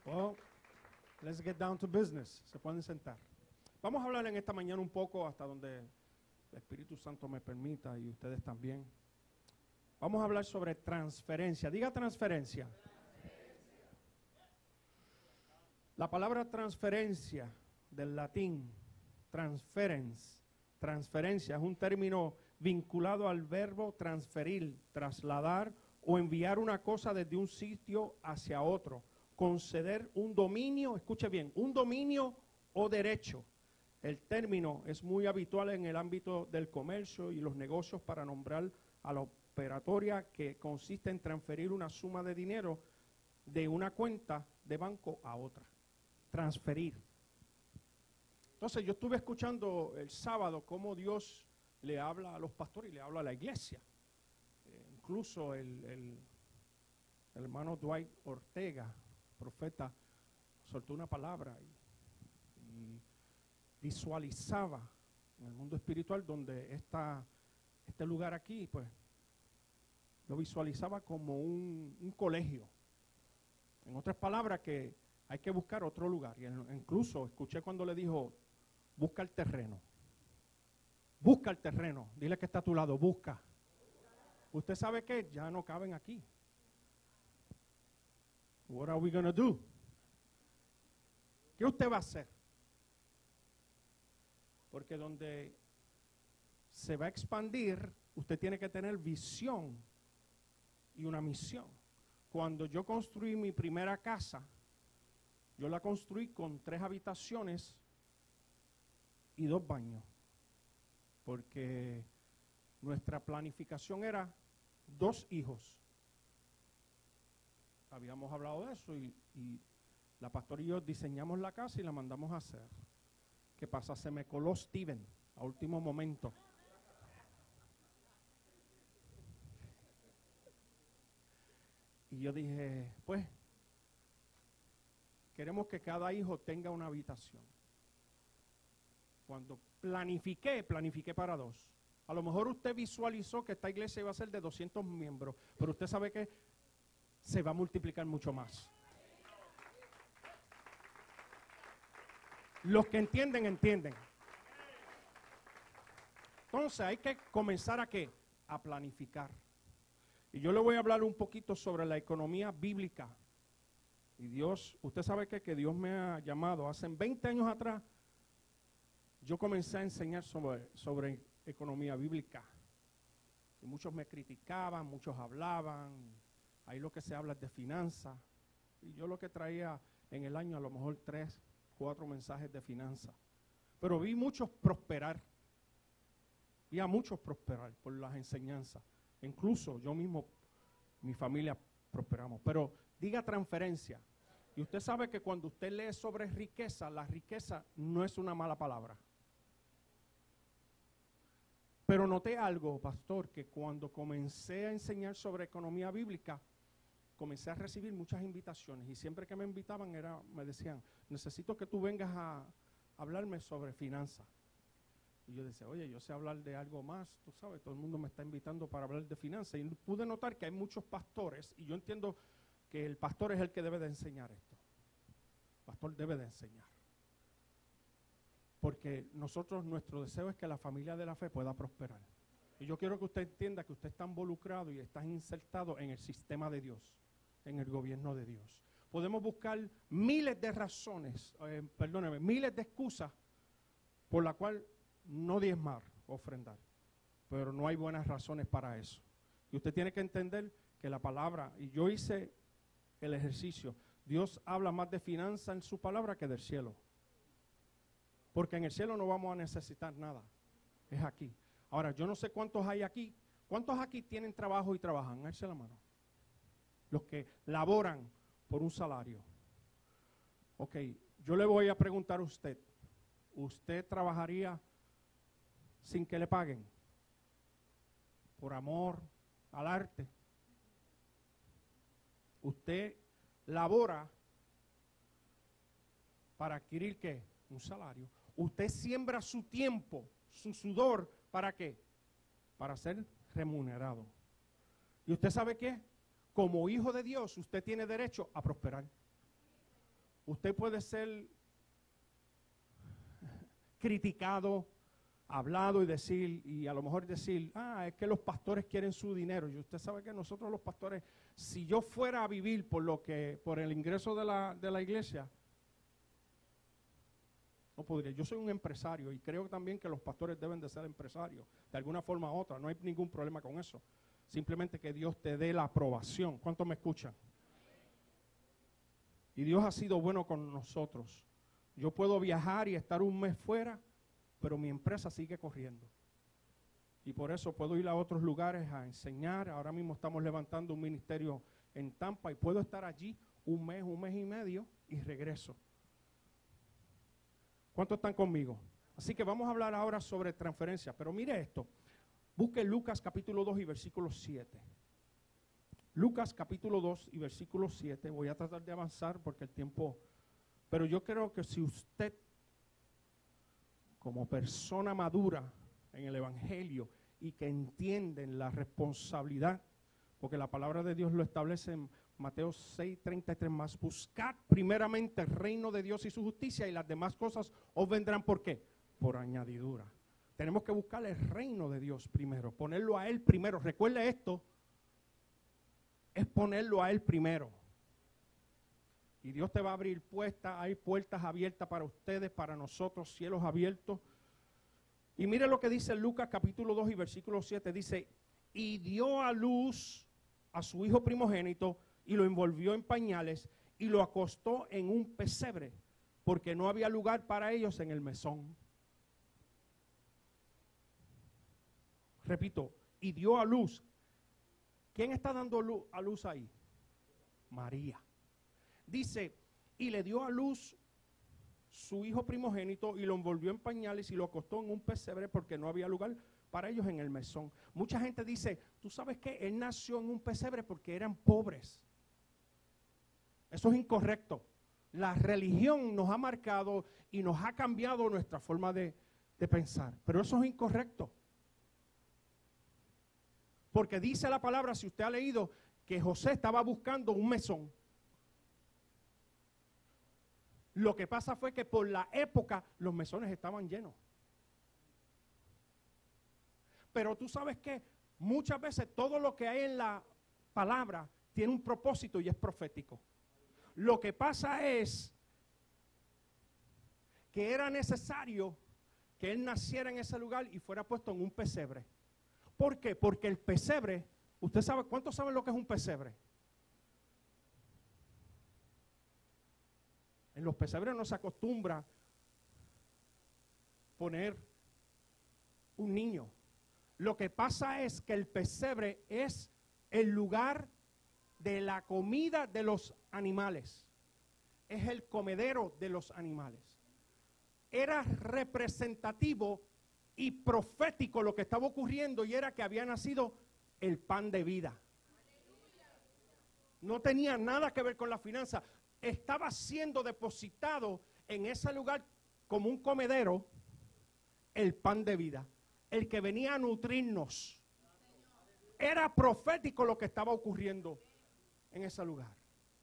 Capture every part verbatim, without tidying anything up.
Well, let's get down to business. Se pueden sentar. Vamos a hablar en esta mañana un poco hasta donde el Espíritu Santo me permita y ustedes también. Vamos a hablar sobre transferencia. Diga transferencia. La palabra transferencia del latín, transferens, transferencia, es un término vinculado al verbo transferir, trasladar o enviar una cosa desde un sitio hacia otro. Conceder un dominio, escuche bien, un dominio o derecho. El término es muy habitual en el ámbito del comercio y los negocios para nombrar a la operatoria que consiste en transferir una suma de dinero de una cuenta de banco a otra. Transferir. Entonces yo estuve escuchando el sábado cómo Dios le habla a los pastores y le habla a la iglesia. Eh, incluso el, el, el hermano Dwight Ortega, profeta, soltó una palabra y, y visualizaba en el mundo espiritual donde esta, este lugar aquí, pues, lo visualizaba como un, un colegio. En otras palabras, que hay que buscar otro lugar. Y incluso escuché cuando le dijo, busca el terreno. Busca el terreno. Dile que está a tu lado, busca. ¿Usted sabe qué? Ya no caben aquí. What are we gonna do? ¿Qué usted va a hacer? Porque donde se va a expandir, usted tiene que tener visión y una misión. Cuando yo construí mi primera casa, yo la construí con tres habitaciones y dos baños. Porque nuestra planificación era dos hijos. Habíamos hablado de eso y, y la pastora y yo diseñamos la casa y la mandamos a hacer. ¿Qué pasa? Se me coló Steven a último momento. Y yo dije, pues, queremos que cada hijo tenga una habitación. Cuando planifiqué, planifiqué para dos. A lo mejor usted visualizó que esta iglesia iba a ser de doscientos miembros, pero usted sabe que se va a multiplicar mucho más. Los que entienden, entienden. Entonces hay que comenzar a ¿qué? A planificar. Y yo le voy a hablar un poquito sobre la economía bíblica. Y Dios, usted sabe que, que Dios me ha llamado. Hace veinte años atrás, yo comencé a enseñar sobre, sobre economía bíblica. Y muchos me criticaban, muchos hablaban. Ahí lo que se habla es de finanzas. Y yo lo que traía en el año a lo mejor tres, cuatro mensajes de finanzas. Pero vi muchos prosperar. Vi a muchos prosperar por las enseñanzas. Incluso yo mismo, mi familia prosperamos. Pero diga transferencia. Y usted sabe que cuando usted lee sobre riqueza, la riqueza no es una mala palabra. Pero noté algo, pastor, que cuando comencé a enseñar sobre economía bíblica, comencé a recibir muchas invitaciones. Y siempre que me invitaban, era, me decían, necesito que tú vengas a hablarme sobre finanzas. Y yo decía, oye, yo sé hablar de algo más, tú sabes, todo el mundo me está invitando para hablar de finanzas. Y pude notar que hay muchos pastores, y yo entiendo que el pastor es el que debe de enseñar esto. El pastor debe de enseñar. Porque nosotros, nuestro deseo es que la familia de la fe pueda prosperar. Y yo quiero que usted entienda que usted está involucrado y está insertado en el sistema de Dios, en el gobierno de Dios. Podemos buscar miles de razones, eh, perdóneme, miles de excusas por la cual no diezmar, ofrendar. Pero no hay buenas razones para eso. Y usted tiene que entender que la palabra, y yo hice el ejercicio, Dios habla más de finanzas en su palabra que del cielo. Porque en el cielo no vamos a necesitar nada. Es aquí. Ahora, yo no sé cuántos hay aquí. ¿Cuántos aquí tienen trabajo y trabajan? Alce la mano. Los que laboran por un salario. Ok, yo le voy a preguntar a usted. ¿Usted trabajaría sin que le paguen? Por amor al arte. Usted labora para adquirir ¿qué? Un salario. Usted siembra su tiempo, su sudor, ¿para qué? Para ser remunerado. ¿Y usted sabe qué? Como hijo de Dios, usted tiene derecho a prosperar. Usted puede ser criticado, hablado y decir, y a lo mejor decir, ah, es que los pastores quieren su dinero. Y usted sabe que nosotros los pastores, si yo fuera a vivir por lo que, por el ingreso de la, de la iglesia, no podría. Yo soy un empresario y creo también que los pastores deben de ser empresarios, de alguna forma u otra. No hay ningún problema con eso. Simplemente que Dios te dé la aprobación. ¿Cuántos me escuchan? Y Dios ha sido bueno con nosotros. Yo puedo viajar y estar un mes fuera, pero mi empresa sigue corriendo. Y por eso puedo ir a otros lugares a enseñar. Ahora mismo estamos levantando un ministerio en Tampa y puedo estar allí un mes, un mes y medio y regreso. ¿Cuántos están conmigo? Así que vamos a hablar ahora sobre transferencia. Pero mire esto. Busque Lucas capítulo dos y versículo siete. Lucas capítulo dos y versículo siete. Voy a tratar de avanzar porque el tiempo... Pero yo creo que si usted, como persona madura en el Evangelio y que entienden la responsabilidad, porque la palabra de Dios lo establece en Mateo seis, treinta y tres más, buscad primeramente el reino de Dios y su justicia y las demás cosas os vendrán, ¿por qué? Por añadidura. Tenemos que buscar el reino de Dios primero, ponerlo a Él primero. Recuerde esto, es ponerlo a Él primero. Y Dios te va a abrir puertas, hay puertas abiertas para ustedes, para nosotros, cielos abiertos. Y mire lo que dice Lucas capítulo dos y versículo siete, dice, y dio a luz a su hijo primogénito y lo envolvió en pañales y lo acostó en un pesebre, porque no había lugar para ellos en el mesón. Repito, y dio a luz. ¿Quién está dando luz, a luz ahí? María. Dice, y le dio a luz su hijo primogénito y lo envolvió en pañales y lo acostó en un pesebre porque no había lugar para ellos en el mesón. Mucha gente dice, ¿tú sabes qué? Él nació en un pesebre porque eran pobres. Eso es incorrecto. La religión nos ha marcado y nos ha cambiado nuestra forma de, de pensar. Pero eso es incorrecto. Porque dice la palabra, si usted ha leído, que José estaba buscando un mesón. Lo que pasa fue que por la época los mesones estaban llenos. Pero tú sabes que muchas veces todo lo que hay en la palabra tiene un propósito y es profético. Lo que pasa es que era necesario que él naciera en ese lugar y fuera puesto en un pesebre. ¿Por qué? Porque el pesebre, ¿usted sabe cuántos saben lo que es un pesebre? En los pesebres no se acostumbra poner un niño. Lo que pasa es que el pesebre es el lugar de la comida de los animales. Es el comedero de los animales. Era representativo y profético lo que estaba ocurriendo y era que había nacido el pan de vida. No tenía nada que ver con la finanza. Estaba siendo depositado en ese lugar como un comedero el pan de vida, el que venía a nutrirnos. Era profético lo que estaba ocurriendo en ese lugar.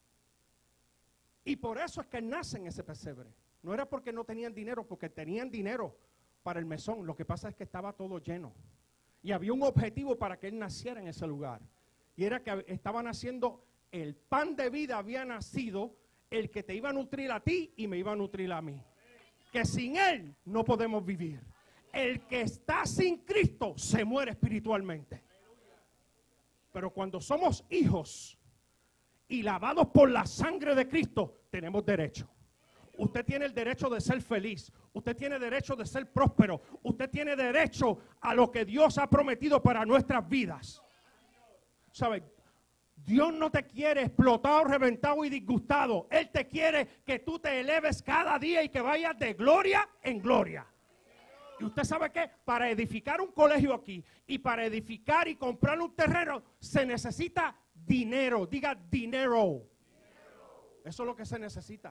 Y por eso es que nace en ese pesebre. No era porque no tenían dinero, porque tenían dinero para el mesón. Lo que pasa es que estaba todo lleno. Y había un objetivo para que él naciera en ese lugar. Y era que estaba naciendo el pan de vida, había nacido el que te iba a nutrir a ti y me iba a nutrir a mí. Que sin Él no podemos vivir. El que está sin Cristo se muere espiritualmente. Pero cuando somos hijos y lavados por la sangre de Cristo, tenemos derecho. Usted tiene el derecho de ser feliz. Usted tiene derecho de ser próspero. Usted tiene derecho a lo que Dios ha prometido para nuestras vidas. ¿Sabe? Dios no te quiere explotado, reventado y disgustado. Él te quiere que tú te eleves cada día y que vayas de gloria en gloria. Y usted sabe que para edificar un colegio aquí y para edificar y comprar un terreno se necesita dinero. Diga dinero. Eso es lo que se necesita.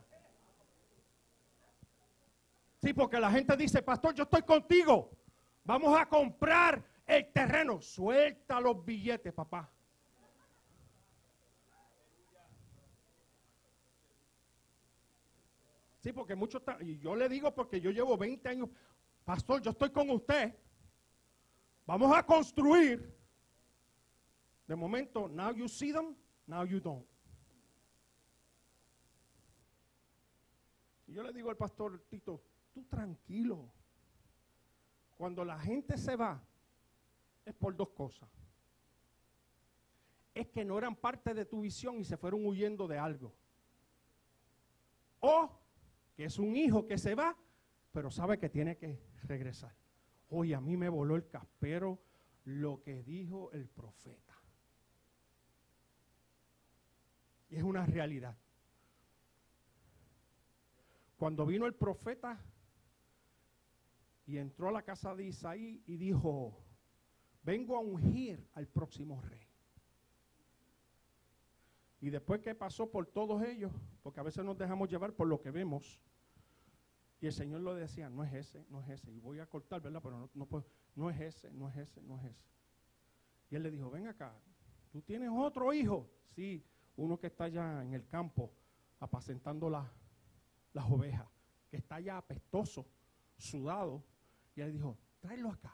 Sí, porque la gente dice, pastor, yo estoy contigo. Vamos a comprar el terreno. Suelta los billetes, papá. Sí, porque muchos, y yo le digo porque yo llevo veinte años, pastor, yo estoy con usted, vamos a construir. De momento, now you see them, now you don't. Y yo le digo al pastor Tito, tú tranquilo. Cuando la gente se va, es por dos cosas. Es que no eran parte de tu visión y se fueron huyendo de algo. O que es un hijo que se va, pero sabe que tiene que regresar. Oye, a mí me voló el caspero lo que dijo el profeta. Y es una realidad. Cuando vino el profeta y entró a la casa de Isaí y dijo, vengo a ungir al próximo rey. Y después que pasó por todos ellos, porque a veces nos dejamos llevar por lo que vemos, y el Señor lo decía, no es ese, no es ese, y voy a cortar, ¿verdad? Pero no, no puedo, no es ese, no es ese, no es ese. Y él le dijo, ven acá, ¿tú tienes otro hijo? Sí, uno que está allá en el campo, apacentando la, las ovejas, que está allá apestoso, sudado, y él dijo, tráelo acá.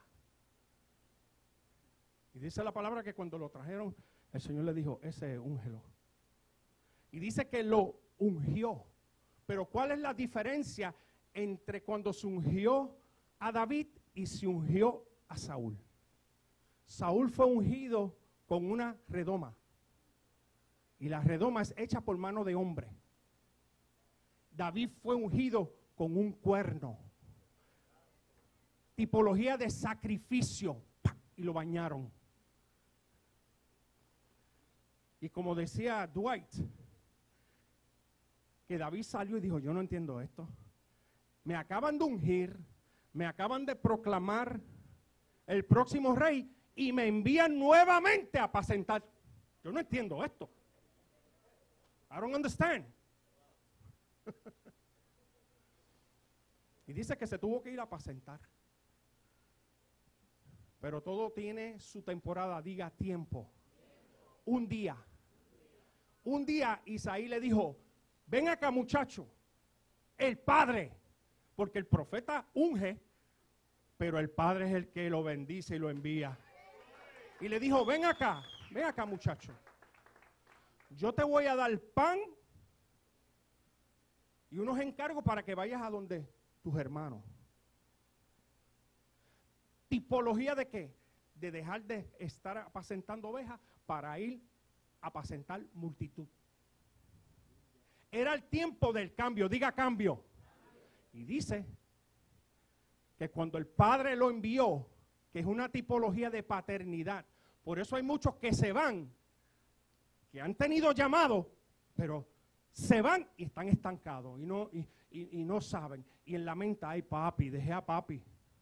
Y dice la palabra que cuando lo trajeron, el Señor le dijo, ese es úngelo. Y dice que lo ungió. Pero ¿cuál es la diferencia entre cuando se ungió a David y se ungió a Saúl? Saúl fue ungido con una redoma. Y la redoma es hecha por mano de hombre. David fue ungido con un cuerno. Tipología de sacrificio. ¡Pam! Y lo bañaron. Y como decía Dwight, que David salió y dijo, yo no entiendo esto. Me acaban de ungir, me acaban de proclamar el próximo rey y me envían nuevamente a apacentar. Yo no entiendo esto. I don't understand. Y dice que se tuvo que ir a apacentar. Pero todo tiene su temporada, diga tiempo. Un día. Un día Isaí le dijo, ven acá muchacho, el padre, porque el profeta unge, pero el padre es el que lo bendice y lo envía. Y le dijo, ven acá, ven acá muchacho, yo te voy a dar pan y unos encargos para que vayas a donde tus hermanos. ¿Tipología de qué? De dejar de estar apacentando ovejas para ir a apacentar multitud. Era el tiempo del cambio, diga cambio. Y dice que cuando el Padre lo envió, que es una tipología de paternidad, por eso hay muchos que se van, que han tenido llamado, pero se van y están estancados y no, y, y, y no saben. Y en la mente, ay papi, dejé a papi.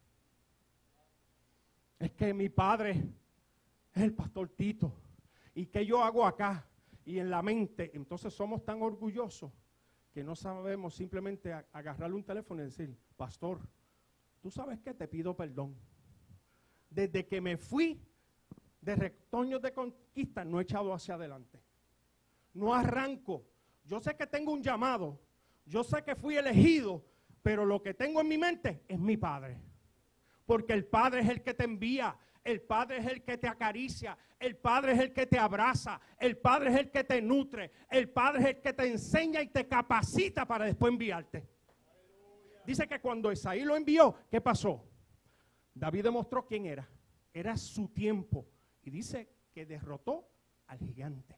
Es que mi padre es el pastor Tito. ¿Y qué yo hago acá? Y en la mente, entonces somos tan orgullosos que no sabemos simplemente agarrarle un teléfono y decir, pastor, ¿tú sabes qué? Te pido perdón. Desde que me fui de retoños de conquista, no he echado hacia adelante. No arranco. Yo sé que tengo un llamado. Yo sé que fui elegido, pero lo que tengo en mi mente es mi padre. Porque el padre es el que te envía. El Padre es el que te acaricia, el Padre es el que te abraza, el Padre es el que te nutre, el Padre es el que te enseña y te capacita para después enviarte. Dice que cuando Isaí lo envió, ¿qué pasó? David demostró quién era. Era su tiempo. Y dice que derrotó al gigante.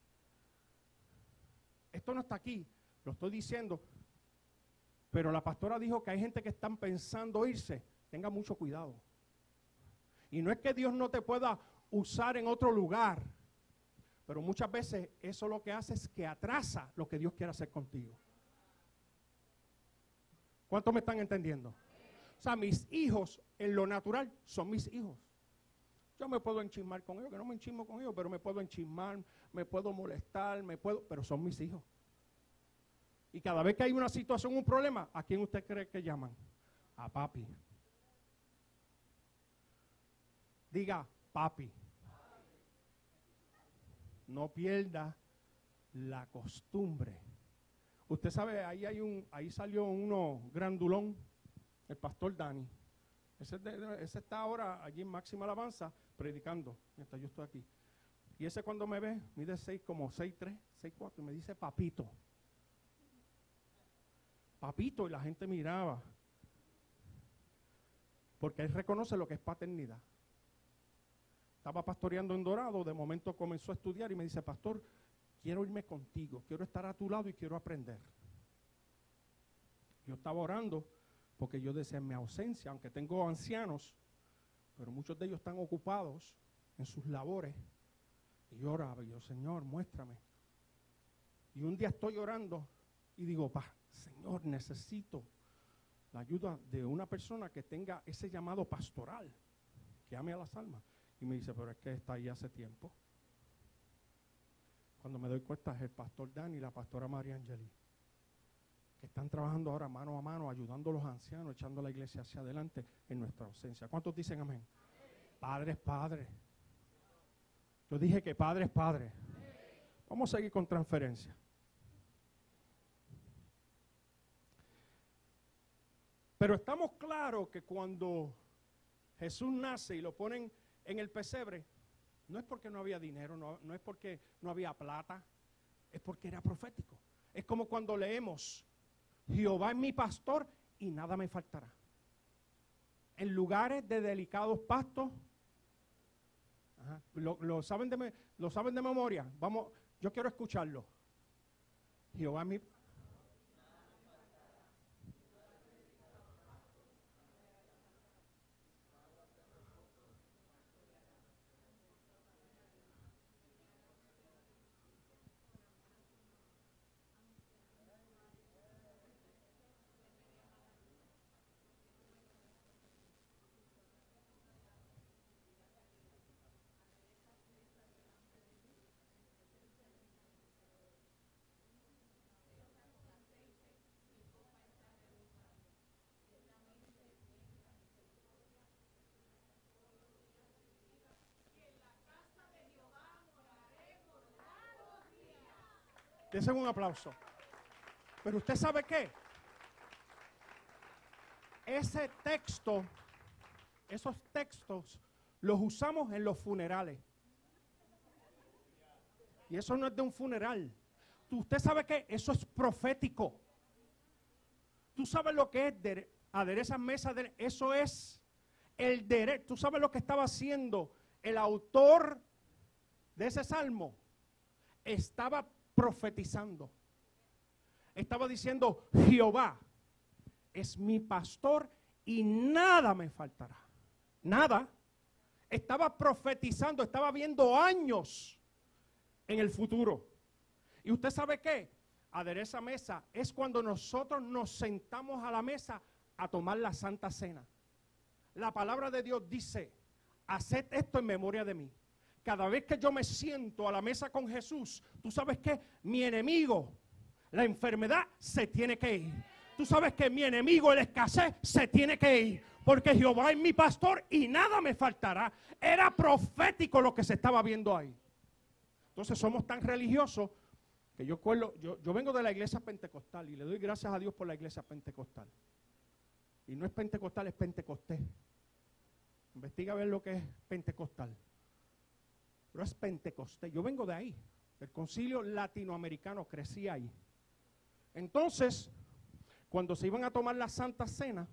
Esto no está aquí, lo estoy diciendo. Pero la pastora dijo que hay gente que están pensando irse. Tenga mucho cuidado. Y no es que Dios no te pueda usar en otro lugar, pero muchas veces eso lo que hace es que atrasa lo que Dios quiere hacer contigo. ¿Cuántos me están entendiendo? O sea, mis hijos en lo natural son mis hijos. Yo me puedo enchismar con ellos, que no me enchismo con ellos, pero me puedo enchismar, me puedo molestar, me puedo, pero son mis hijos. Y cada vez que hay una situación, un problema, ¿a quién usted cree que llaman? A papi. Diga, papi. No pierda la costumbre Usted sabe, ahí hay un, ahí salió uno grandulón, el pastor Dani. Ese, de, ese está ahora allí en Máxima Alabanza predicando, mientras yo estoy aquí. Y ese cuando me ve, mide seis, como seis tres, seis cuatro, y me dice papito. Papito, y la gente miraba. Porque él reconoce lo que es paternidad. Estaba pastoreando en Dorado, de momento comenzó a estudiar y me dice, pastor, quiero irme contigo, quiero estar a tu lado y quiero aprender. Yo estaba orando porque yo decía en mi ausencia, aunque tengo ancianos, pero muchos de ellos están ocupados en sus labores. Y yo oraba, y yo, Señor, muéstrame. Y un día estoy orando y digo, pa, Señor, necesito la ayuda de una persona que tenga ese llamado pastoral, que ame a las almas. Y me dice, pero es que está ahí hace tiempo. Cuando me doy cuenta es el pastor Dani y la pastora María Angeli, que están trabajando ahora mano a mano, ayudando a los ancianos, echando la iglesia hacia adelante en nuestra ausencia. ¿Cuántos dicen amén? Padre es Padre. Yo dije que Padre es Padre. Vamos a seguir con transferencia. Pero estamos claros que cuando Jesús nace y lo ponen en el pesebre, no es porque no había dinero, no, no es porque no había plata, es porque era profético. Es como cuando leemos, Jehová es mi pastor y nada me faltará. En lugares de delicados pastos, ajá, lo, lo, saben de, lo saben de memoria. Vamos, yo quiero escucharlo. Jehová es mi pastor. Dense un aplauso. Pero usted sabe qué, ese texto, esos textos los usamos en los funerales. Y eso no es de un funeral. Usted sabe qué, eso es profético. Tú sabes lo que es de, aderezas mesas, de, eso es el derecho. Tú sabes lo que estaba haciendo el autor de ese salmo. Estaba profetizando. Estaba diciendo, Jehová es mi pastor y nada me faltará. Nada. Estaba profetizando, estaba viendo años en el futuro. ¿Y usted sabe qué? Adereza mesa es cuando nosotros nos sentamos a la mesa a tomar la Santa Cena. La palabra de Dios dice, haced esto en memoria de mí. Cada vez que yo me siento a la mesa con Jesús, tú sabes que mi enemigo, la enfermedad, se tiene que ir. Tú sabes que mi enemigo, el escasez, se tiene que ir. Porque Jehová es mi pastor y nada me faltará. Era profético lo que se estaba viendo ahí. Entonces somos tan religiosos que yo, cuelo, yo, yo vengo de la iglesia pentecostal y le doy gracias a Dios por la iglesia pentecostal. Y no es pentecostal, es pentecostés. Investiga a ver lo que es pentecostal. Pero es pentecostés. Yo vengo de ahí. El concilio latinoamericano, crecí ahí. Entonces, cuando se iban a tomar la Santa Cena,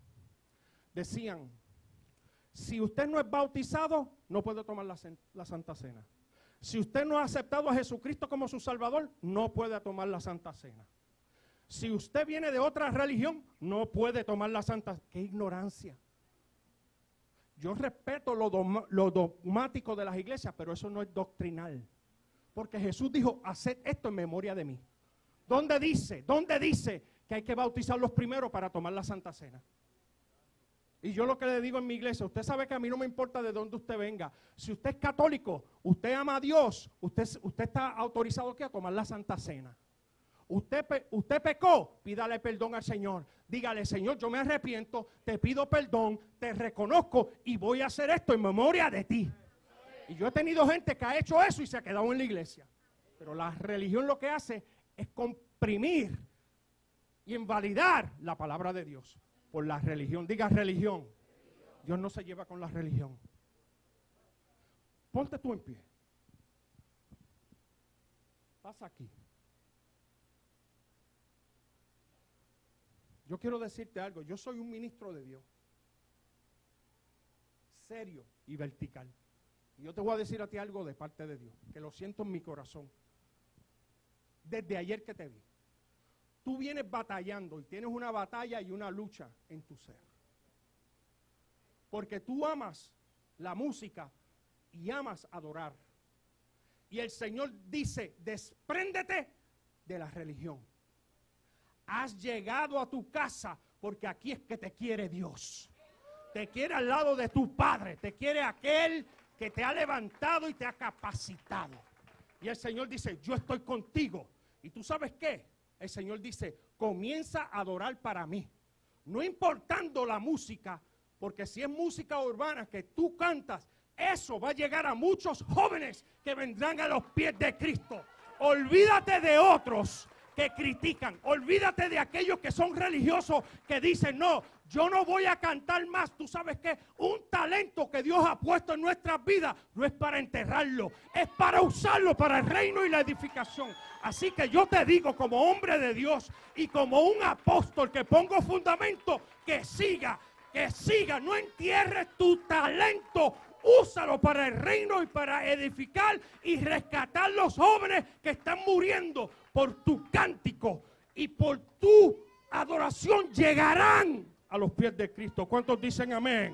decían, si usted no es bautizado, no puede tomar la, la Santa Cena. Si usted no ha aceptado a Jesucristo como su Salvador, no puede tomar la Santa Cena. Si usted viene de otra religión, no puede tomar la Santa Cena. ¡Qué ignorancia! Yo respeto lo, dogma, lo dogmático de las iglesias, pero eso no es doctrinal. Porque Jesús dijo, haced esto en memoria de mí. ¿Dónde dice? ¿Dónde dice que hay que bautizarlos primero para tomar la Santa Cena? Y yo lo que le digo en mi iglesia, usted sabe que a mí no me importa de dónde usted venga. Si usted es católico, usted ama a Dios, usted, usted está autorizado aquí a tomar la Santa Cena. Usted, usted pecó, pídale perdón al Señor. Dígale, Señor, yo me arrepiento, te pido perdón, te reconozco y voy a hacer esto en memoria de ti. Y yo he tenido gente que ha hecho eso y se ha quedado en la iglesia. Pero la religión lo que hace es comprimir y invalidar la palabra de Dios por la religión. Diga religión. Dios no se lleva con la religión. Ponte tú en pie. Pasa aquí. Yo quiero decirte algo. Yo soy un ministro de Dios. Serio y vertical. Y yo te voy a decir a ti algo de parte de Dios, que lo siento en mi corazón. Desde ayer que te vi. Tú vienes batallando y tienes una batalla y una lucha en tu ser. Porque tú amas la música y amas adorar. Y el Señor dice, despréndete de la religión. Has llegado a tu casa porque aquí es que te quiere Dios. Te quiere al lado de tu Padre. Te quiere aquel que te ha levantado y te ha capacitado. Y el Señor dice, yo estoy contigo. ¿Y tú sabes qué? El Señor dice, comienza a adorar para mí. No importando la música, porque si es música urbana que tú cantas, eso va a llegar a muchos jóvenes que vendrán a los pies de Cristo. Olvídate de otros que critican. Olvídate de aquellos que son religiosos que dicen, no, yo no voy a cantar más. Tú sabes que un talento que Dios ha puesto en nuestras vidas no es para enterrarlo, es para usarlo para el reino y la edificación. Así que yo te digo como hombre de Dios y como un apóstol que pongo fundamento, que siga, que siga, no entierres tu talento. Úsalo para el reino y para edificar y rescatar los jóvenes que están muriendo por tu cántico y por tu adoración. Llegarán a los pies de Cristo. ¿Cuántos dicen amén?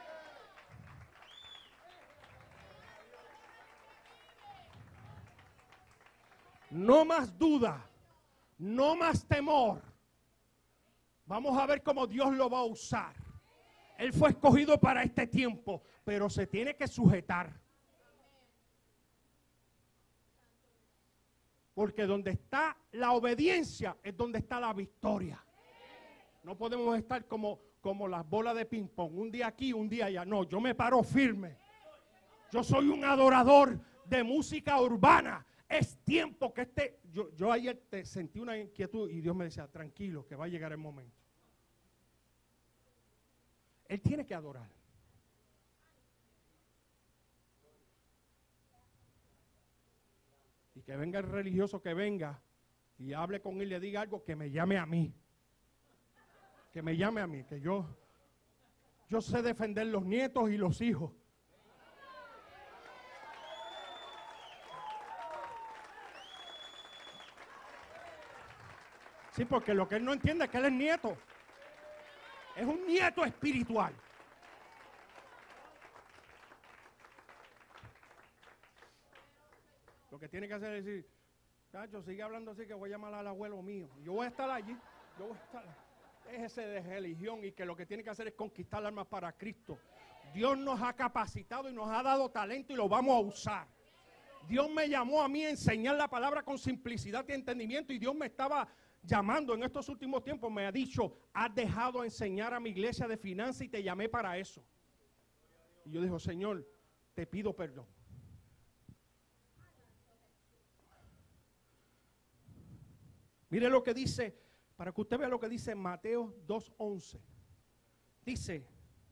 No más duda, no más temor. Vamos a ver cómo Dios lo va a usar. Él fue escogido para este tiempo, pero se tiene que sujetar. Porque donde está la obediencia es donde está la victoria. No podemos estar como, como las bolas de ping pong, un día aquí, un día allá. No, yo me paro firme. Yo soy un adorador de música urbana. Es tiempo que este... Yo, yo ayer te sentí una inquietud y Dios me decía, tranquilo, que va a llegar el momento. Él tiene que adorar. Y que venga el religioso que venga y hable con él y le diga algo, que me llame a mí. Que me llame a mí, que yo, yo sé defender los nietos y los hijos. Sí, porque lo que él no entiende es que él es nieto. Es un nieto espiritual. Lo que tiene que hacer es decir, Cacho, sigue hablando así que voy a llamar al abuelo mío. Yo voy a estar allí. Yo voy a estar allí. Déjese de religión y que lo que tiene que hacer es conquistar almas para Cristo. Dios nos ha capacitado y nos ha dado talento y lo vamos a usar. Dios me llamó a mí a enseñar la palabra con simplicidad y entendimiento y Dios me estaba llamando en estos últimos tiempos, me ha dicho, has dejado enseñar a mi iglesia de finanzas y te llamé para eso. Y yo digo, Señor, te pido perdón. Mire lo que dice, para que usted vea lo que dice Mateo dos once. Dice,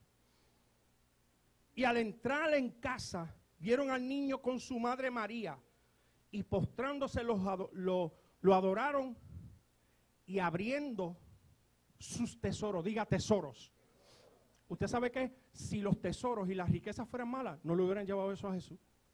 y al entrar en casa, vieron al niño con su madre María, y postrándose los, lo, lo adoraron, y abriendo sus tesoros, diga tesoros. ¿Usted sabe qué? Si los tesoros y las riquezas fueran malas, no le hubieran llevado eso a Jesús.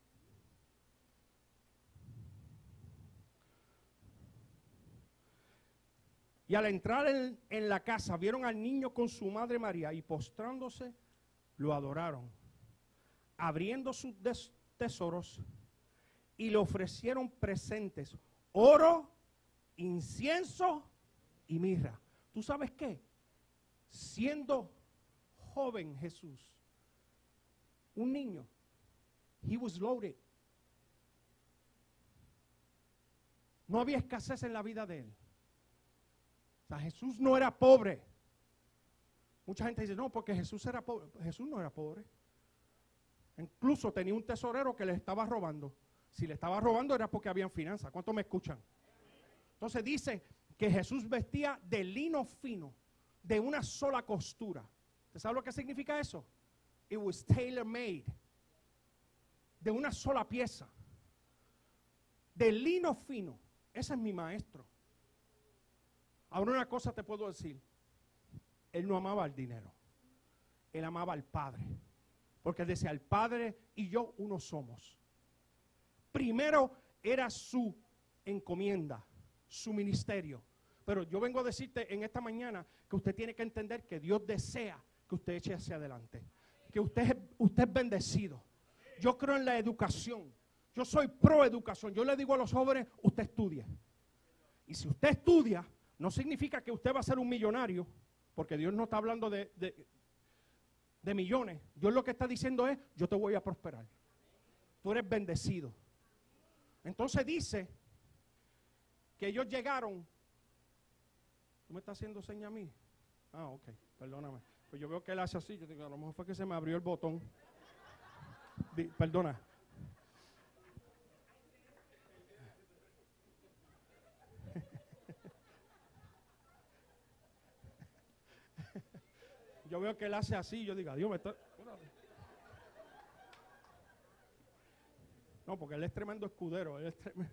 Y al entrar en, en la casa, vieron al niño con su madre María y postrándose, lo adoraron. Abriendo sus tesoros y le ofrecieron presentes, oro, incienso y mirra. ¿Tú sabes qué? Siendo joven Jesús, un niño, he was loaded. No había escasez en la vida de él. O sea, Jesús no era pobre. Mucha gente dice, no, porque Jesús era pobre. Jesús no era pobre. Incluso tenía un tesorero que le estaba robando. Si le estaba robando era porque habían finanzas. ¿Cuántos me escuchan? Entonces dice que Jesús vestía de lino fino, de una sola costura. ¿Usted sabe lo que significa eso? It was tailor-made. De una sola pieza. De lino fino. Ese es mi maestro. Ahora una cosa te puedo decir. Él no amaba el dinero. Él amaba al Padre. Porque decía, el Padre y yo uno somos. Primero era su encomienda, su ministerio. Pero yo vengo a decirte en esta mañana que usted tiene que entender que Dios desea que usted eche hacia adelante. Que usted, usted es bendecido. Yo creo en la educación. Yo soy pro educación. Yo le digo a los jóvenes, usted estudie. Y si usted estudia, no significa que usted va a ser un millonario, porque Dios no está hablando de, de, de millones. Dios lo que está diciendo es, yo te voy a prosperar. Tú eres bendecido. Entonces dice que ellos llegaron. ¿Tú me estás haciendo seña a mí? Ah, ok, perdóname. Pues yo veo que él hace así. Yo digo, a lo mejor fue que se me abrió el botón. Di, perdona. Yo veo que él hace así. Yo digo, Dios me está. No, porque él es tremendo escudero. Él es tremendo.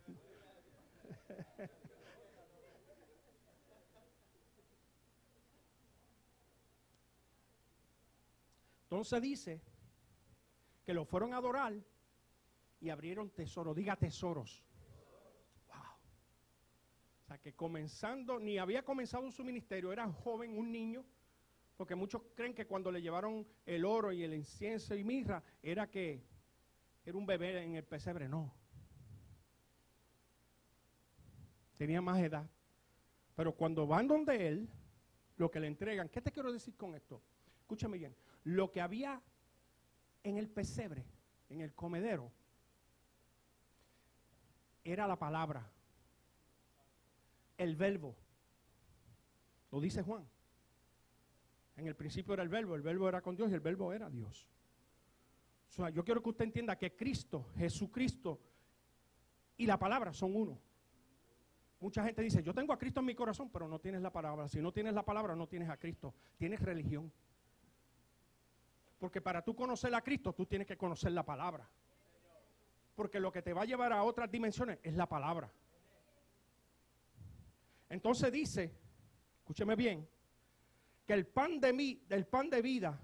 Entonces dice que lo fueron a adorar y abrieron tesoros. Diga tesoros. Wow. O sea que comenzando, ni había comenzado su ministerio, era joven, un niño, porque muchos creen que cuando le llevaron el oro y el incienso y mirra, era que era un bebé en el pesebre. No. Tenía más edad. Pero cuando van donde él, lo que le entregan, ¿qué te quiero decir con esto? Escúchame bien. Lo que había en el pesebre, en el comedero, era la palabra, el verbo. Lo dice Juan. En el principio era el verbo, el verbo era con Dios y el verbo era Dios. O sea, yo quiero que usted entienda que Cristo, Jesucristo y la palabra son uno. Mucha gente dice, yo tengo a Cristo en mi corazón, pero no tienes la palabra. Si no tienes la palabra, no tienes a Cristo. Tienes religión. Porque para tú conocer a Cristo, tú tienes que conocer la palabra. Porque lo que te va a llevar a otras dimensiones es la palabra. Entonces dice, escúcheme bien, que el pan de mí, el pan de vida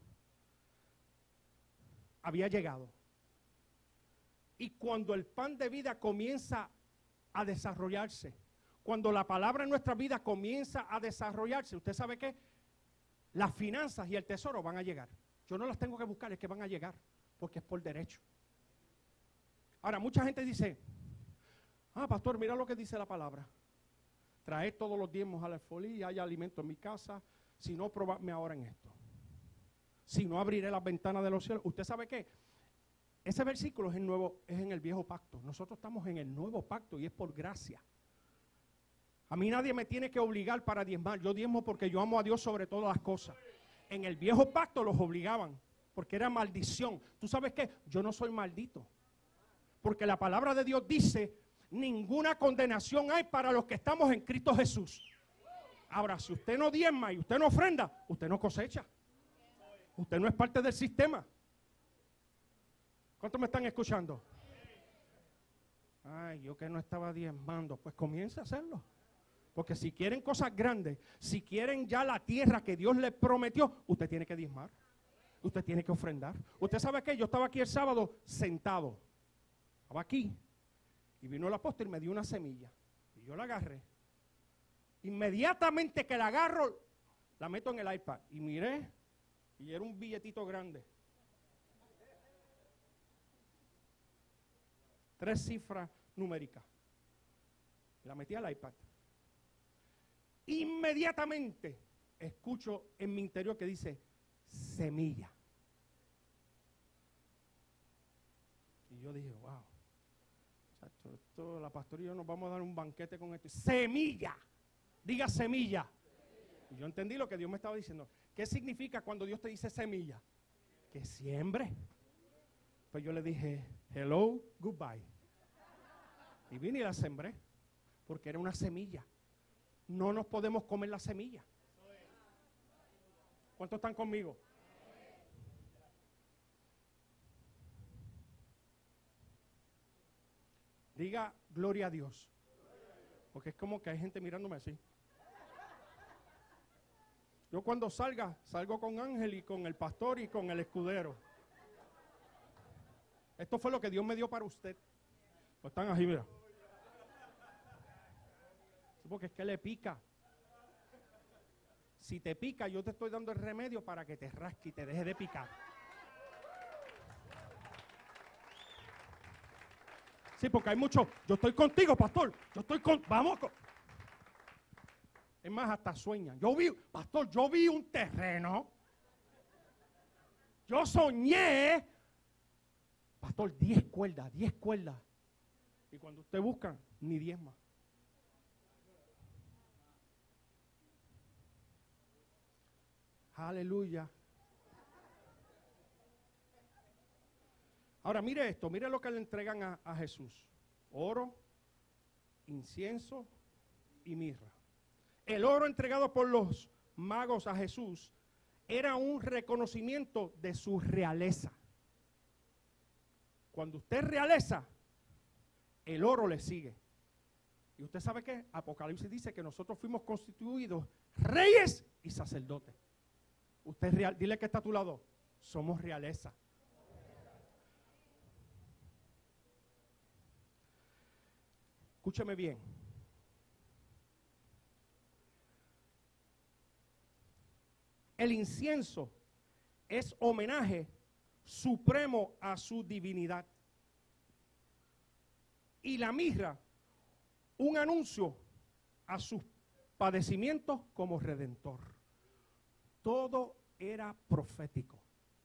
había llegado. Y cuando el pan de vida comienza a desarrollarse, cuando la palabra en nuestra vida comienza a desarrollarse, usted sabe que las finanzas y el tesoro van a llegar. Yo no las tengo que buscar, es que van a llegar, porque es por derecho. Ahora, mucha gente dice, ah, pastor, mira lo que dice la palabra. Traed todos los diezmos a la alfolí, hay alimento en mi casa, si no, probadme ahora en esto. Si no, abriré las ventanas de los cielos. ¿Usted sabe qué? Ese versículo es, el nuevo, es en el viejo pacto. Nosotros estamos en el nuevo pacto y es por gracia. A mí nadie me tiene que obligar para diezmar. Yo diezmo porque yo amo a Dios sobre todas las cosas. En el viejo pacto los obligaban, porque era maldición. ¿Tú sabes qué? Yo no soy maldito. Porque la palabra de Dios dice, ninguna condenación hay para los que estamos en Cristo Jesús. Ahora, si usted no diezma y usted no ofrenda, usted no cosecha. Usted no es parte del sistema. ¿Cuántos me están escuchando? Ay, yo que no estaba diezmando. Pues comience a hacerlo. Porque si quieren cosas grandes, si quieren ya la tierra que Dios les prometió, usted tiene que diezmar. Usted tiene que ofrendar. Usted sabe qué, yo estaba aquí el sábado sentado. Estaba aquí. Y vino el apóstol y me dio una semilla. Y yo la agarré. Inmediatamente que la agarro, la meto en el iPad. Y miré, y era un billetito grande. Tres cifras numéricas. La metí al iPad. Inmediatamente escucho en mi interior que dice semilla. Y yo dije, wow. Esto, esto, la pastora y yo nos vamos a dar un banquete con esto. Semilla. Diga semilla. Y yo entendí lo que Dios me estaba diciendo. ¿Qué significa cuando Dios te dice semilla? Que siembre. Pues yo le dije, hello, goodbye. Y vine y la sembré. porque era una semilla. No nos podemos comer la semilla. ¿Cuántos están conmigo? Diga gloria a Dios. Porque es como que hay gente mirándome así. Yo cuando salga, salgo con Ángel y con el pastor y con el escudero. Esto fue lo que Dios me dio para usted. Pues están así, mira. Sí, porque es que le pica. Si te pica, yo te estoy dando el remedio para que te rasque y te deje de picar. Sí, porque hay muchos. Yo estoy contigo, pastor. Yo estoy con. Vamos. Con, es más, hasta sueñan. Yo vi, pastor, yo vi un terreno. Yo soñé. Pastor, diez cuerdas, diez cuerdas. Y cuando usted busca, ni diez más. Aleluya. Ahora mire esto, mire lo que le entregan a, a Jesús. Oro, incienso y mirra. El oro entregado por los magos a Jesús era un reconocimiento de su realeza. Cuando usted es realeza, el oro le sigue. Y usted sabe que Apocalipsis dice que nosotros fuimos constituidos reyes y sacerdotes. Usted es real, dile que está a tu lado. Somos realeza. Escúcheme bien. El incienso es homenaje supremo a su divinidad. Y la mirra, un anuncio a sus padecimientos como redentor. Todo era profético.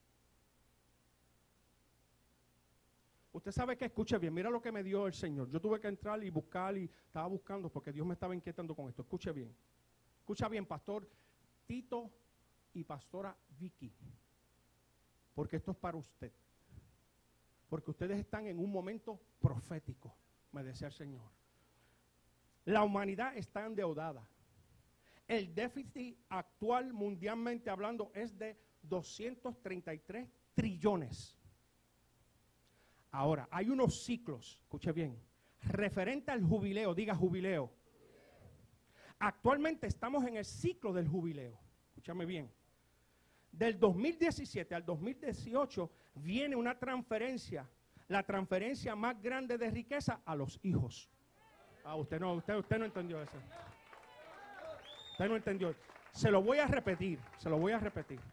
Usted sabe que, escuche bien, mira lo que me dio el Señor. Yo tuve que entrar y buscar y estaba buscando porque Dios me estaba inquietando con esto. Escuche bien. Escucha bien, pastor Tito y pastora Vicky. Porque esto es para usted. Porque ustedes están en un momento profético, me decía el Señor. La humanidad está endeudada. El déficit actual mundialmente hablando es de doscientos treinta y tres trillones. Ahora, hay unos ciclos, escuche bien, referente al jubileo, diga jubileo. Actualmente estamos en el ciclo del jubileo, escúchame bien. Del dos mil diecisiete al dos mil dieciocho viene una transferencia, la transferencia más grande de riqueza a los hijos. Ah, usted no, usted, usted no entendió eso. Usted no entendió. Se lo voy a repetir, se lo voy a repetir.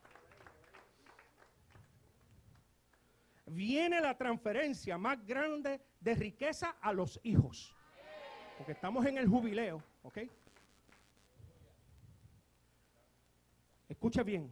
Viene la transferencia más grande de riqueza a los hijos. Porque estamos en el jubileo, ¿ok? Escuche bien.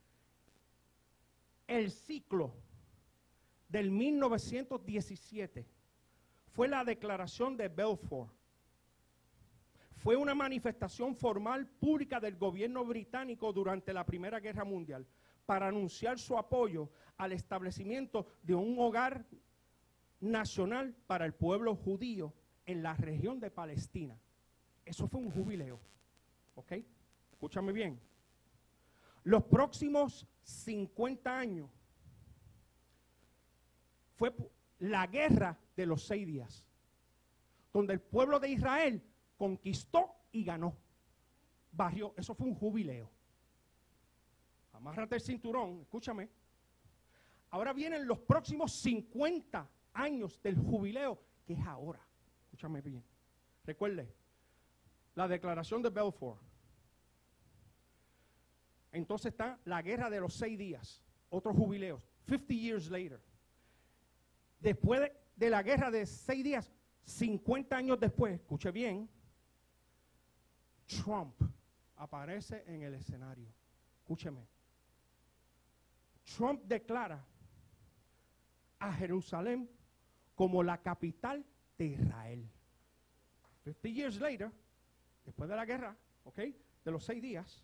El ciclo del mil novecientos diecisiete fue la declaración de Balfour. Fue una manifestación formal pública del gobierno británico durante la Primera Guerra Mundial para anunciar su apoyo al establecimiento de un hogar nacional para el pueblo judío en la región de Palestina. Eso fue un jubileo, ¿ok? Escúchame bien. Los próximos cincuenta años fue la guerra de los seis días, donde el pueblo de Israel conquistó y ganó. Barrió, eso fue un jubileo. Amárrate el cinturón, escúchame. Ahora vienen los próximos cincuenta años del jubileo, que es ahora. Escúchame bien. Recuerde, la declaración de Balfour. Entonces está la guerra de los seis días, otros jubileos, cincuenta years later. Después de, de la guerra de seis días, cincuenta años después, escuche bien, Trump aparece en el escenario. Escúcheme. Trump declara a Jerusalén como la capital de Israel. cincuenta years later, después de la guerra, ¿ok? De los seis días.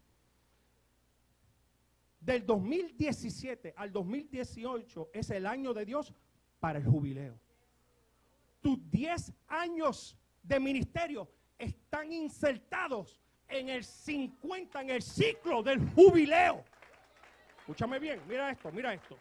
Del dos mil diecisiete al dos mil dieciocho es el año de Dios para el jubileo. Tus diez años de ministerio están insertados en el cincuenta, en el ciclo del jubileo. Escúchame bien, mira esto, mira esto.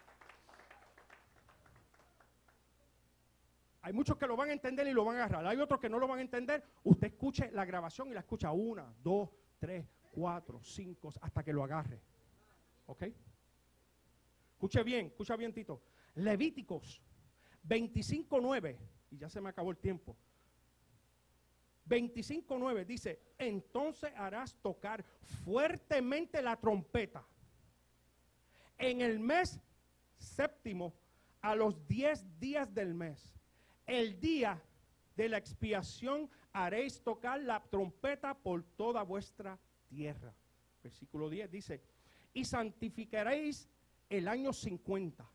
Hay muchos que lo van a entender y lo van a agarrar. Hay otros que no lo van a entender. Usted escuche la grabación y la escucha una, dos, tres, cuatro, cinco, hasta que lo agarre. ¿Ok? Escuche bien, escucha bien, Tito. Levíticos veinticinco nueve, y ya se me acabó el tiempo. veinticinco nueve dice, entonces harás tocar fuertemente la trompeta. En el mes séptimo, a los diez días del mes, el día de la expiación, haréis tocar la trompeta por toda vuestra tierra. Versículo diez dice, y santificaréis el año cincuenta.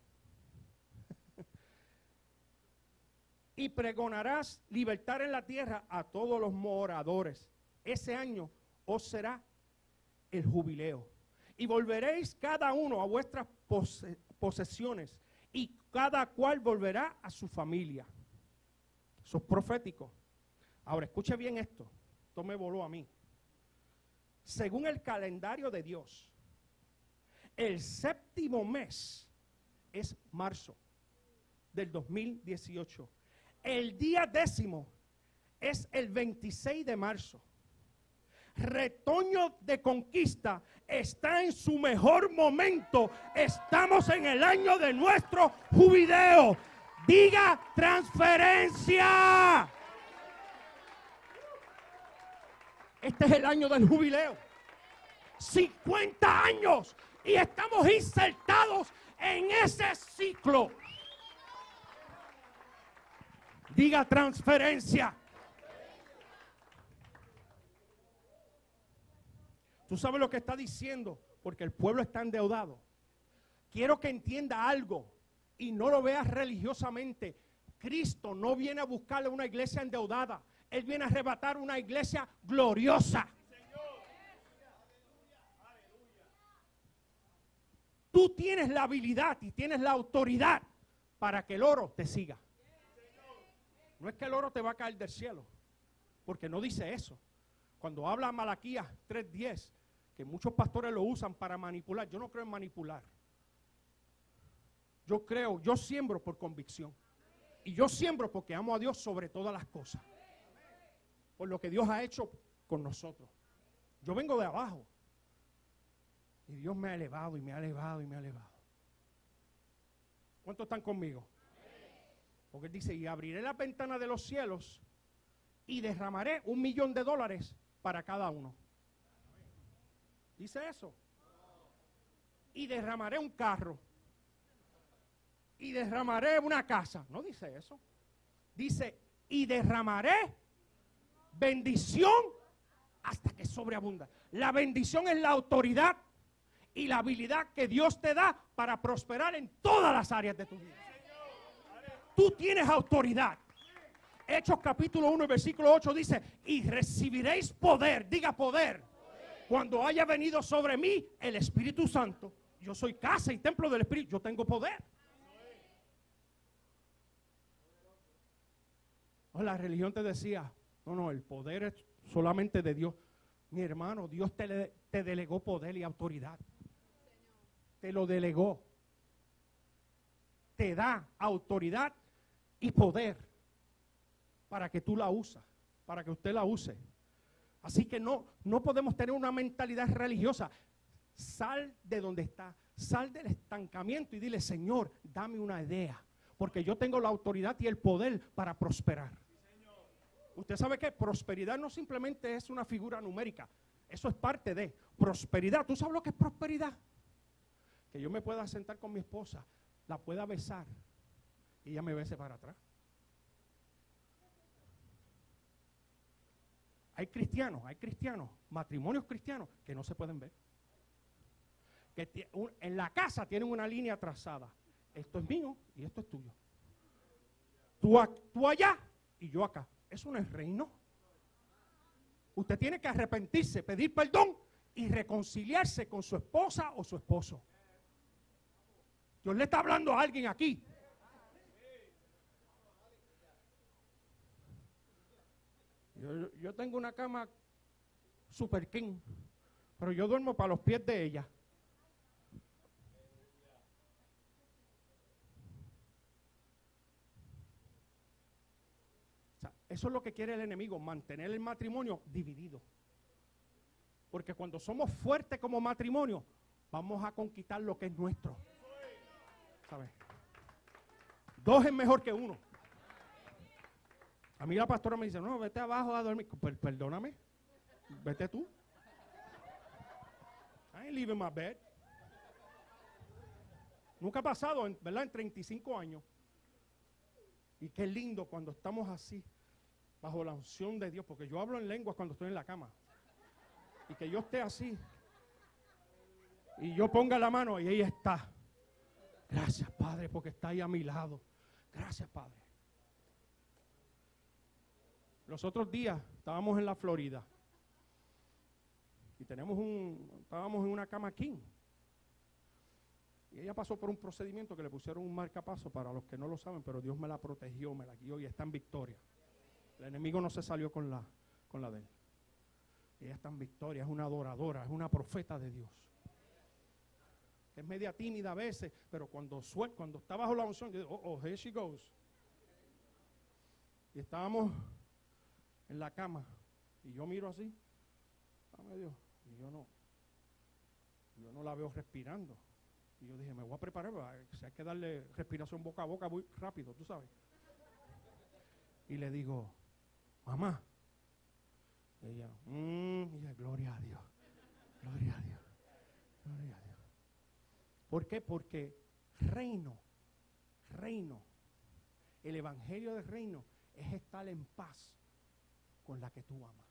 Y pregonarás libertad en la tierra a todos los moradores. Ese año os será el jubileo. Y volveréis cada uno a vuestras pose posesiones, y cada cual volverá a su familia. Eso es profético. Ahora, escuche bien esto. Esto me voló a mí. Según el calendario de Dios, el séptimo mes es marzo del dos mil dieciocho. El día décimo es el veintiséis de marzo. Retoño de Conquista está en su mejor momento. Estamos en el año de nuestro jubileo. Diga transferencia. Este es el año del jubileo. cincuenta años y estamos insertados en ese ciclo. Diga transferencia. ¿Tú sabes lo que está diciendo? Porque el pueblo está endeudado. Quiero que entienda algo y no lo veas religiosamente. Cristo no viene a buscarle una iglesia endeudada. Él viene a arrebatar una iglesia gloriosa. Tú tienes la habilidad y tienes la autoridad para que el oro te siga. No es que el oro te va a caer del cielo, porque no dice eso. Cuando habla Malaquías tres diez, que muchos pastores lo usan para manipular, yo no creo en manipular. Yo creo, yo siembro por convicción. Y yo siembro porque amo a Dios sobre todas las cosas. Por lo que Dios ha hecho con nosotros. Yo vengo de abajo. Y Dios me ha elevado y me ha elevado y me ha elevado. ¿Cuántos están conmigo? Porque Él dice, y abriré la ventana de los cielos y derramaré un millón de dólares para cada uno. Dice eso. Y derramaré un carro. Y derramaré una casa. No dice eso. Dice, y derramaré bendición hasta que sobreabunda. La bendición es la autoridad y la habilidad que Dios te da para prosperar en todas las áreas de tu vida. Tú tienes autoridad. Hechos capítulo uno, versículo ocho dice, y recibiréis poder, diga poder, cuando haya venido sobre mí el Espíritu Santo. Yo soy casa y templo del Espíritu, yo tengo poder. Oh, la religión te decía, no, no, el poder es solamente de Dios. Mi hermano, Dios te, te delegó poder y autoridad. Te lo delegó. Te da autoridad y poder para que tú la usas, para que usted la use. Así que no, no podemos tener una mentalidad religiosa. Sal de donde está, sal del estancamiento y dile, Señor, dame una idea, porque yo tengo la autoridad y el poder para prosperar. Usted sabe que prosperidad no simplemente es una figura numérica, eso es parte de prosperidad. ¿Tú sabes lo que es prosperidad? Que yo me pueda sentar con mi esposa, la pueda besar y ella me bese para atrás. Hay cristianos, hay cristianos, matrimonios cristianos que no se pueden ver. Que en la casa tienen una línea trazada. Esto es mío y esto es tuyo. Tú, tú allá y yo acá. Eso no es reino. Usted tiene que arrepentirse, pedir perdón y reconciliarse con su esposa o su esposo. Dios le está hablando a alguien aquí. Yo, yo tengo una cama super king, pero yo duermo para los pies de ella. O sea, eso es lo que quiere el enemigo, mantener el matrimonio dividido. Porque cuando somos fuertes como matrimonio, vamos a conquistar lo que es nuestro. ¿Sabes? Dos es mejor que uno. A mí la pastora me dice, no, vete abajo a dormir. Per- perdóname, vete tú. I ain't leaving my bed. Nunca ha pasado, en, ¿verdad? En treinta y cinco años. Y qué lindo cuando estamos así, bajo la unción de Dios, porque yo hablo en lenguas cuando estoy en la cama. Y que yo esté así, y yo ponga la mano y ella está. Gracias, Padre, porque está ahí a mi lado. Gracias, Padre. Los otros días estábamos en la Florida y tenemos un, estábamos en una cama king. Y ella pasó por un procedimiento que le pusieron un marcapaso, para los que no lo saben, pero Dios me la protegió, me la guió y está en victoria. El enemigo no se salió con la, con la de él. Ella está en victoria, es una adoradora, es una profeta de Dios. Es media tímida a veces, pero cuando suelta, cuando está bajo la unción, yo digo, oh, oh, here she goes. Y estábamos en la cama, y yo miro así, dame Dios, y yo no, yo no la veo respirando. Y yo dije, me voy a preparar, si hay que darle respiración boca a boca, muy rápido, tú sabes. Y le digo, mamá. Y ella, mmm, y ella, gloria a Dios, gloria a Dios, gloria a Dios. ¿Por qué? Porque reino, reino, el evangelio del reino es estar en paz con la que tú amas.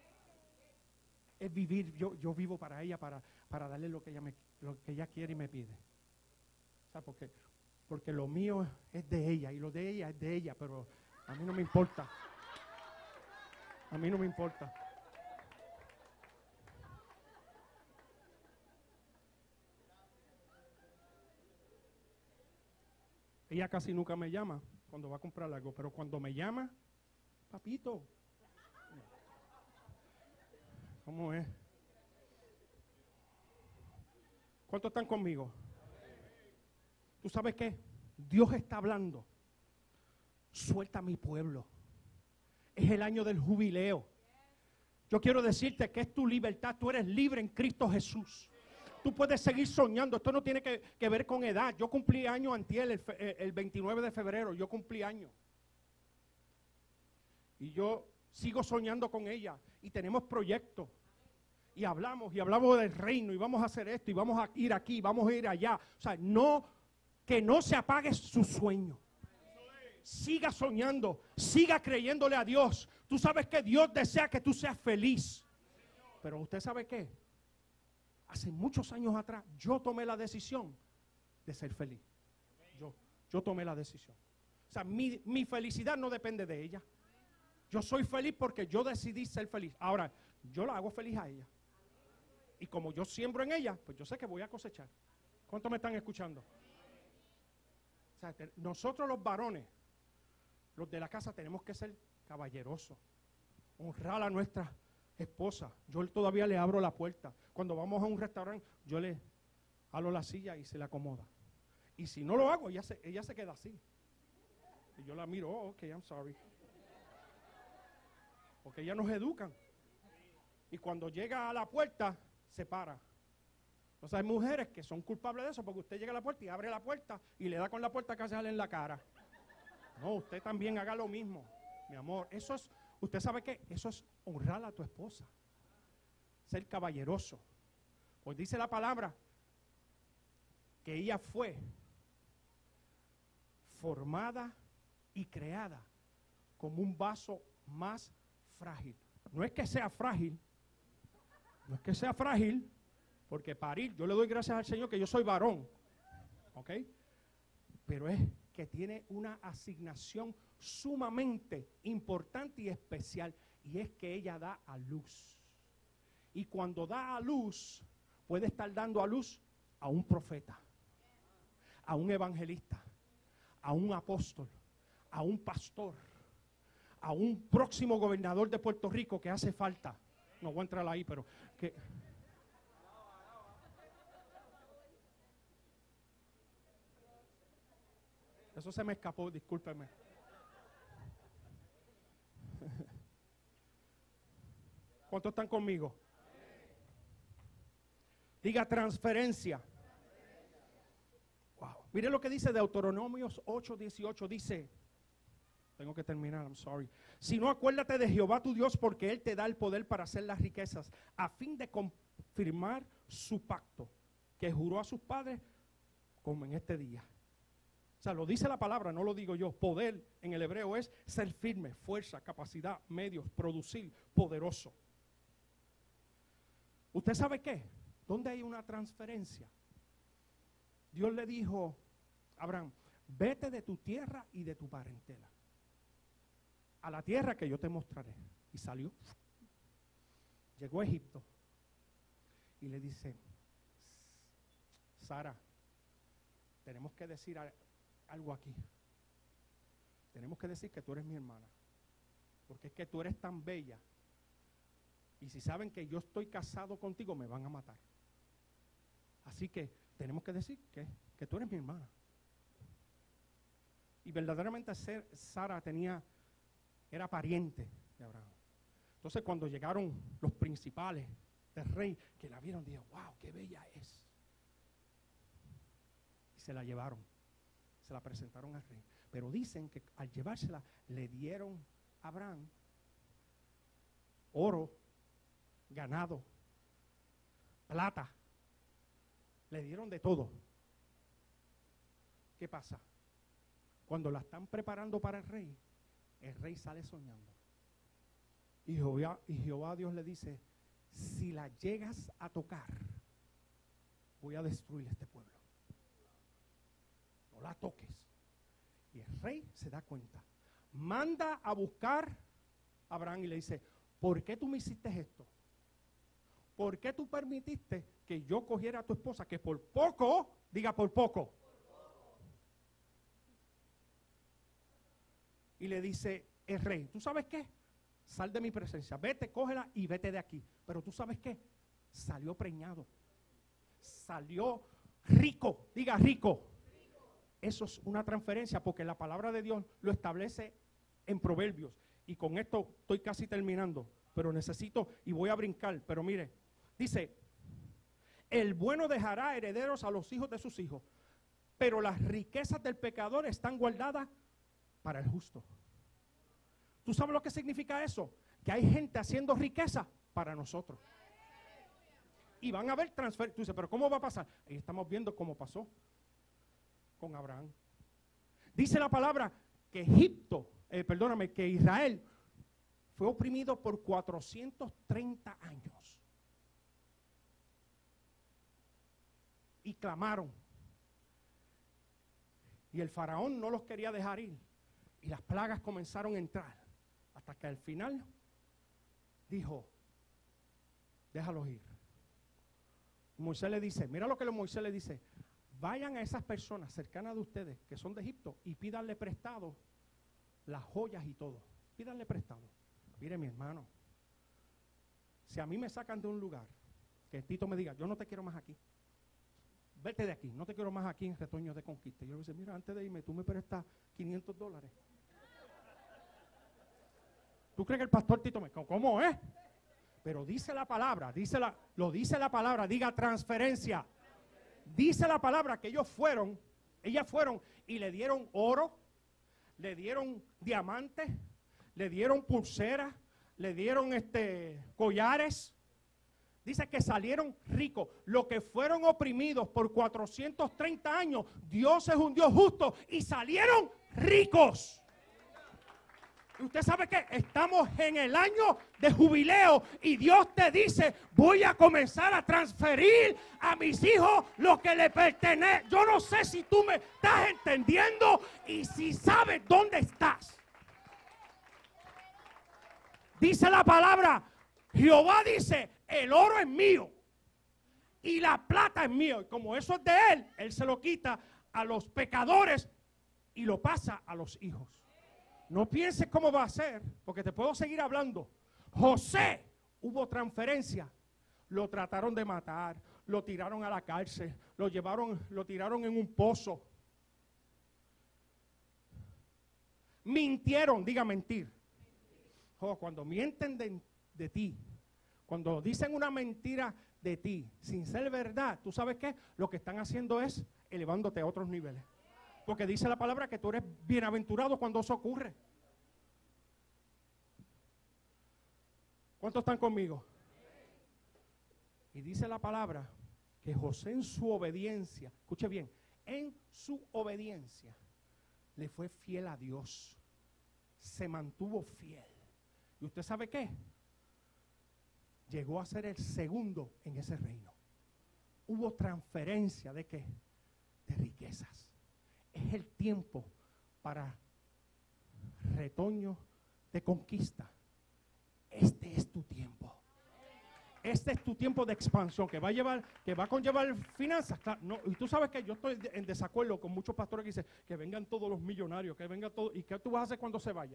Es vivir, yo, yo vivo para ella, para, para darle lo que ella me, lo que ella quiere y me pide. O sea, porque, porque lo mío es de ella y lo de ella es de ella, pero a mí no me importa. A mí no me importa. Ella casi nunca me llama cuando va a comprar algo, pero cuando me llama, papito, ¿cómo es? ¿Cuántos están conmigo? ¿Tú sabes qué? Dios está hablando. Suelta a mi pueblo. Es el año del jubileo. Yo quiero decirte que es tu libertad. Tú eres libre en Cristo Jesús. Tú puedes seguir soñando. Esto no tiene que, que ver con edad. Yo cumplí años antier, el, el veintinueve de febrero. Yo cumplí años. Y yo sigo soñando con ella. Y tenemos proyectos. Y hablamos, y hablamos del reino. Y vamos a hacer esto, y vamos a ir aquí, y vamos a ir allá. O sea, no, que no se apague su sueño. Siga soñando, siga creyéndole a Dios. Tú sabes que Dios desea que tú seas feliz. Pero usted sabe qué, hace muchos años atrás yo tomé la decisión de ser feliz. Yo, yo tomé la decisión. O sea, mi, mi felicidad no depende de ella. Yo soy feliz porque yo decidí ser feliz. Ahora, yo la hago feliz a ella. Y como yo siembro en ella, pues yo sé que voy a cosechar. ¿Cuántos me están escuchando? O sea, te, nosotros los varones, los de la casa, tenemos que ser caballerosos, honrar a nuestra esposa. Yo todavía le abro la puerta. Cuando vamos a un restaurante, yo le jalo la silla y se le acomoda. Y si no lo hago, ella se, ella se queda así. Y yo la miro, oh, ok, I'm sorry. Porque ellas nos educan. Y cuando llega a la puerta, se para. Entonces hay mujeres que son culpables de eso, porque usted llega a la puerta y abre la puerta y le da con la puerta casi en la cara. No, usted también haga lo mismo, mi amor. Eso es, usted sabe qué, eso es honrar a tu esposa, ser caballeroso. Pues dice la palabra que ella fue formada y creada como un vaso más frágil. No es que sea frágil, no es que sea frágil, porque parir, yo le doy gracias al Señor que yo soy varón, ¿ok? Pero es que tiene una asignación sumamente importante y especial, y es que ella da a luz. Y cuando da a luz, puede estar dando a luz a un profeta, a un evangelista, a un apóstol, a un pastor, a un próximo gobernador de Puerto Rico que hace falta. No voy a entrar ahí, pero que... Eso se me escapó, discúlpeme. ¿Cuántos están conmigo? Diga transferencia. Wow. Mire lo que dice Deuteronomios ocho dieciocho. Dice, tengo que terminar, I'm sorry. Si no, acuérdate de Jehová tu Dios, porque Él te da el poder para hacer las riquezas, a fin de confirmar su pacto, que juró a sus padres, como en este día. O sea, lo dice la palabra, no lo digo yo. Poder en el hebreo es ser firme, fuerza, capacidad, medios, producir, poderoso. ¿Usted sabe qué? ¿Dónde hay una transferencia? Dios le dijo a Abraham, vete de tu tierra y de tu parentela a la tierra que yo te mostraré. Y salió. Llegó a Egipto y le dice, Sara, tenemos que decir algo aquí. Tenemos que decir que tú eres mi hermana, porque es que tú eres tan bella, y si saben que yo estoy casado contigo me van a matar. Así que tenemos que decir que, que tú eres mi hermana. Y verdaderamente Sara tenía, era pariente de Abraham. Entonces cuando llegaron los principales del rey, que la vieron, dijeron, wow, qué bella es. Y se la llevaron, se la presentaron al rey. Pero dicen que al llevársela, le dieron a Abraham oro, ganado, plata. Le dieron de todo. ¿Qué pasa? Cuando la están preparando para el rey, el rey sale soñando. Y Jehová, y Jehová Dios le dice, si la llegas a tocar, voy a destruir este pueblo. No la toques. Y el rey se da cuenta. Manda a buscar a Abraham y le dice, ¿por qué tú me hiciste esto? ¿Por qué tú permitiste que yo cogiera a tu esposa, que por poco, diga por poco? Por poco. Y le dice el rey, ¿tú sabes qué? Sal de mi presencia, vete, cógela y vete de aquí. Pero ¿tú sabes qué? Salió preñado. Salió rico, diga rico. Eso es una transferencia, porque la palabra de Dios lo establece en Proverbios. Y con esto estoy casi terminando, pero necesito, y voy a brincar, pero mire, dice, el bueno dejará herederos a los hijos de sus hijos, pero las riquezas del pecador están guardadas para el justo. ¿Tú sabes lo que significa eso? Que hay gente haciendo riqueza para nosotros. Y van a haber transfer. Tú dices, pero ¿cómo va a pasar? Ahí estamos viendo cómo pasó con Abraham. Dice la palabra que Egipto, eh, perdóname, que Israel fue oprimido por cuatrocientos treinta años. Y clamaron. Y el faraón no los quería dejar ir. Y las plagas comenzaron a entrar. Hasta que al final dijo, déjalos ir. Moisés le dice, mira lo que Moisés le dice, vayan a esas personas cercanas de ustedes que son de Egipto y pídanle prestado las joyas y todo. Pídanle prestado. Mire, mi hermano, si a mí me sacan de un lugar, que Tito me diga, yo no te quiero más aquí, vete de aquí, no te quiero más aquí en Retoño de Conquista. Y yo le digo, mira, antes de irme, tú me prestas quinientos dólares. ¿Tú crees que el pastor Tito me... ¿Cómo es? Pero dice la palabra, dice la, lo dice la palabra, diga transferencia. Dice la palabra que ellos fueron, ellas fueron y le dieron oro, le dieron diamantes, le dieron pulseras, le dieron este, collares. Dice que salieron ricos. Los que fueron oprimidos por cuatrocientos treinta años, Dios es un Dios justo y salieron ricos. Y usted sabe que estamos en el año de jubileo y Dios te dice, voy a comenzar a transferir a mis hijos lo que le pertenece. Yo no sé si tú me estás entendiendo y si sabes dónde estás. Dice la palabra, Jehová dice, el oro es mío y la plata es mío. Y como eso es de él, él se lo quita a los pecadores y lo pasa a los hijos. No pienses cómo va a ser, porque te puedo seguir hablando. José, hubo transferencia. Lo trataron de matar, lo tiraron a la cárcel, lo llevaron, lo tiraron en un pozo. Mintieron, diga mentir. Oh, cuando mienten de, de ti, cuando dicen una mentira de ti, sin ser verdad, ¿tú sabes qué? Lo que están haciendo es elevándote a otros niveles. Porque dice la palabra que tú eres bienaventurado cuando eso ocurre. ¿Cuántos están conmigo? Y dice la palabra que José en su obediencia, escuche bien, en su obediencia le fue fiel a Dios. Se mantuvo fiel. ¿Y usted sabe qué? Llegó a ser el segundo en ese reino. Hubo transferencia de qué? De riquezas. Es el tiempo para retoño de conquista. Este es tu tiempo. Este es tu tiempo de expansión que va a llevar, que va a conllevar finanzas. Claro, no, y tú sabes que yo estoy en desacuerdo con muchos pastores que dicen que vengan todos los millonarios, que vengan todos. ¿Y qué tú vas a hacer cuando se vaya?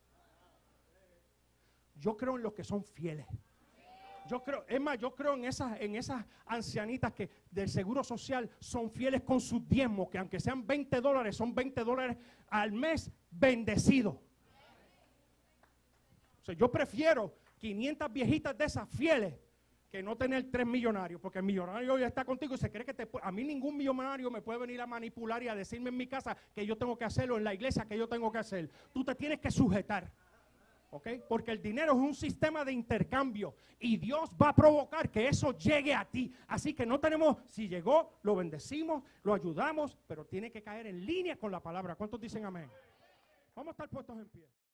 Yo creo en los que son fieles. Yo creo, es más, yo creo en esas, en esas ancianitas que del Seguro Social son fieles con sus diezmos, que aunque sean veinte dólares, son veinte dólares al mes bendecidos. O sea, yo prefiero quinientas viejitas de esas fieles que no tener tres millonarios, porque el millonario ya está contigo y se cree que te puede, a mí ningún millonario me puede venir a manipular y a decirme en mi casa que yo tengo que hacerlo, en la iglesia que yo tengo que hacer. Tú te tienes que sujetar, ¿ok? Porque el dinero es un sistema de intercambio y Dios va a provocar que eso llegue a ti. Así que no tenemos, si llegó, lo bendecimos, lo ayudamos, pero tiene que caer en línea con la palabra. ¿Cuántos dicen amén? Vamos a estar puestos en pie.